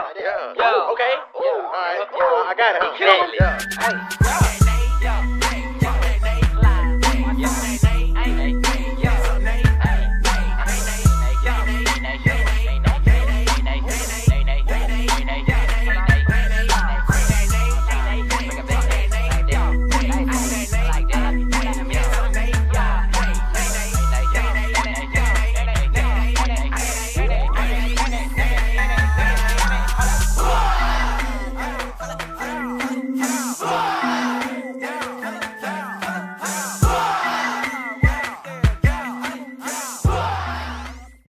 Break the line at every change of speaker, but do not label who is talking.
Yeah. Okay. All right. I got it.
Exactly.
Hey.